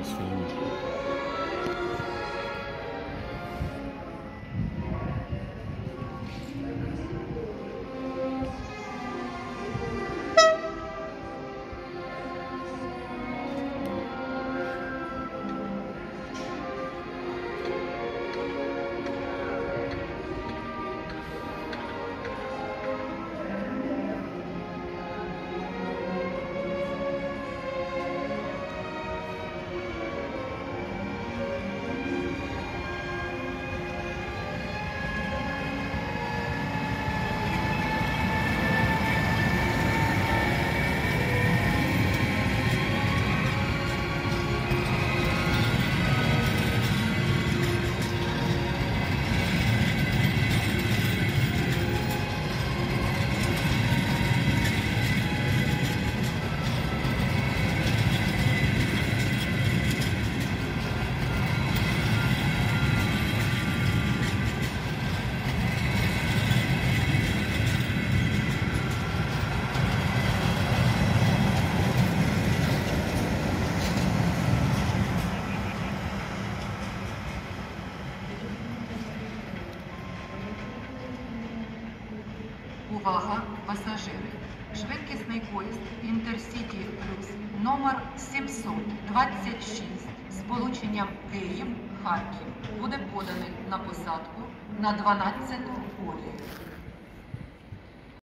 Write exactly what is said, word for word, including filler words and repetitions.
своими. Увага, пасажири! Швидкісний поїзд Інтерсіті Плюс номер сімсот двадцять шість з сполученням Київ-Харків буде поданий на посадку на дванадцяту колію.